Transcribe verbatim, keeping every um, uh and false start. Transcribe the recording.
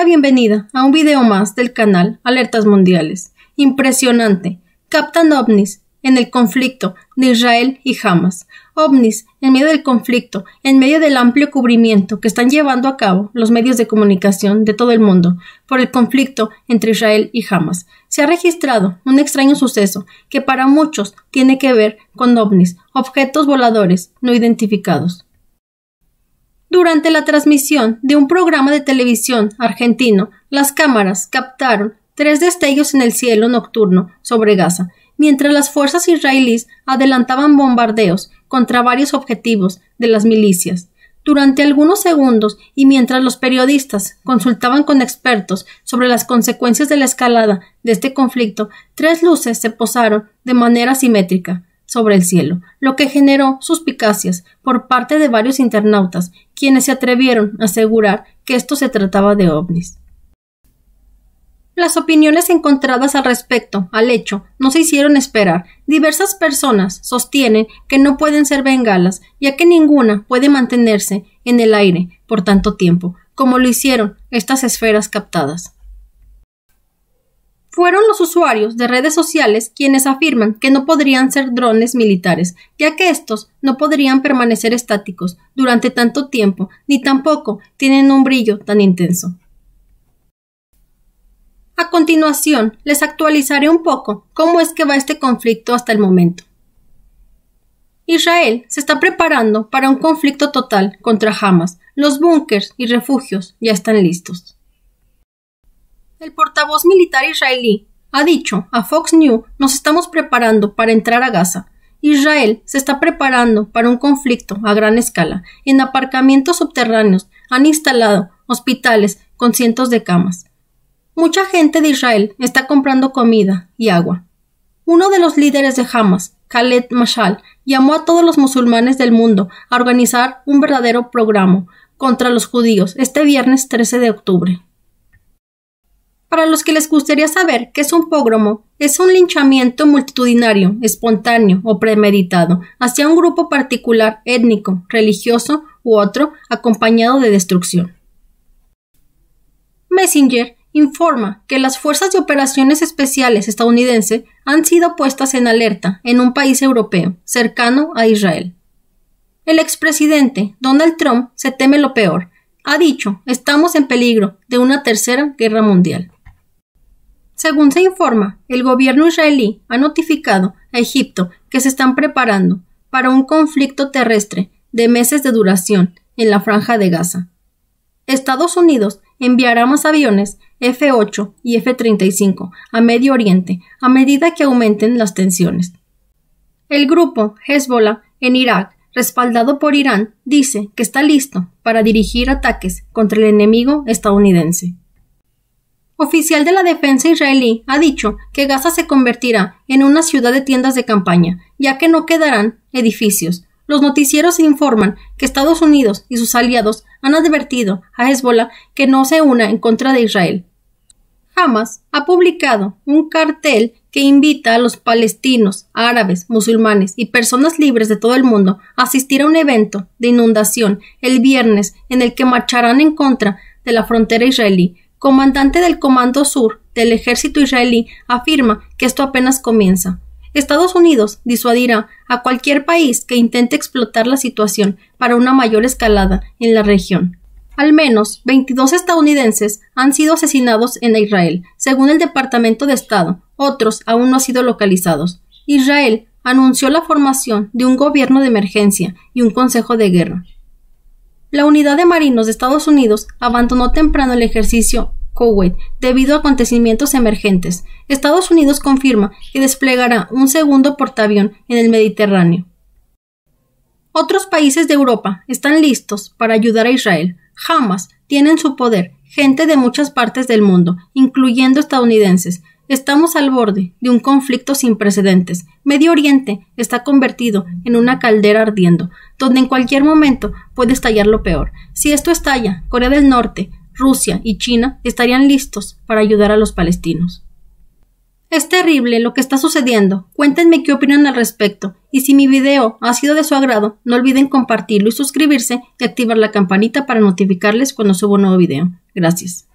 la bienvenida a un video más del canal Alertas Mundiales. Impresionante. Captan ovnis en el conflicto de Israel y Hamas. Ovnis en medio del conflicto, en medio del amplio cubrimiento que están llevando a cabo los medios de comunicación de todo el mundo por el conflicto entre Israel y Hamas. Se ha registrado un extraño suceso que para muchos tiene que ver con ovnis, objetos voladores no identificados. Durante la transmisión de un programa de televisión argentino, las cámaras captaron tres destellos en el cielo nocturno sobre Gaza, mientras las fuerzas israelíes adelantaban bombardeos contra varios objetivos de las milicias. Durante algunos segundos y mientras los periodistas consultaban con expertos sobre las consecuencias de la escalada de este conflicto, tres luces se posaron de manera simétrica sobre el cielo, lo que generó suspicacias por parte de varios internautas, quienes se atrevieron a asegurar que esto se trataba de ovnis. Las opiniones encontradas al respecto al hecho no se hicieron esperar. Diversas personas sostienen que no pueden ser bengalas, ya que ninguna puede mantenerse en el aire por tanto tiempo, como lo hicieron estas esferas captadas. Fueron los usuarios de redes sociales quienes afirman que no podrían ser drones militares, ya que estos no podrían permanecer estáticos durante tanto tiempo, ni tampoco tienen un brillo tan intenso. A continuación, les actualizaré un poco cómo es que va este conflicto hasta el momento. Israel se está preparando para un conflicto total contra Hamas. Los búnkers y refugios ya están listos. El portavoz militar israelí ha dicho a Fox News: nos estamos preparando para entrar a Gaza. Israel se está preparando para un conflicto a gran escala. En aparcamientos subterráneos han instalado hospitales con cientos de camas. Mucha gente de Israel está comprando comida y agua. Uno de los líderes de Hamas, Khaled Mashal, llamó a todos los musulmanes del mundo a organizar un verdadero programa contra los judíos este viernes trece de octubre. Para los que les gustaría saber qué es un pogromo, es un linchamiento multitudinario, espontáneo o premeditado hacia un grupo particular étnico, religioso u otro, acompañado de destrucción. Messenger informa que las fuerzas de operaciones especiales estadounidenses han sido puestas en alerta en un país europeo cercano a Israel. El expresidente Donald Trump se teme lo peor. Ha dicho: estamos en peligro de una tercera guerra mundial. Según se informa, el gobierno israelí ha notificado a Egipto que se están preparando para un conflicto terrestre de meses de duración en la Franja de Gaza. Estados Unidos enviará más aviones F ocho y F treinta y cinco a Medio Oriente a medida que aumenten las tensiones. El grupo Hezbollah en Irak, respaldado por Irán, dice que está listo para dirigir ataques contra el enemigo estadounidense. Oficial de la defensa israelí ha dicho que Gaza se convertirá en una ciudad de tiendas de campaña, ya que no quedarán edificios. Los noticieros informan que Estados Unidos y sus aliados han advertido a Hezbollah que no se una en contra de Israel. Hamas ha publicado un cartel que invita a los palestinos, árabes, musulmanes y personas libres de todo el mundo a asistir a un evento de inundación el viernes en el que marcharán en contra de la frontera israelí. Comandante del Comando Sur del ejército israelí afirma que esto apenas comienza. Estados Unidos disuadirá a cualquier país que intente explotar la situación para una mayor escalada en la región. Al menos veintidós estadounidenses han sido asesinados en Israel, según el Departamento de Estado. Otros aún no han sido localizados. Israel anunció la formación de un gobierno de emergencia y un consejo de guerra. La unidad de marinos de Estados Unidos abandonó temprano el ejercicio Kuwait debido a acontecimientos emergentes. Estados Unidos confirma que desplegará un segundo portaavión en el Mediterráneo. Otros países de Europa están listos para ayudar a Israel. Hamas tiene en su poder gente de muchas partes del mundo, incluyendo estadounidenses. Estamos al borde de un conflicto sin precedentes. Medio Oriente está convertido en una caldera ardiendo, donde en cualquier momento puede estallar lo peor. Si esto estalla, Corea del Norte, Rusia y China estarían listos para ayudar a los palestinos. Es terrible lo que está sucediendo. Cuéntenme qué opinan al respecto. Y si mi video ha sido de su agrado, no olviden compartirlo y suscribirse y activar la campanita para notificarles cuando subo un nuevo video. Gracias.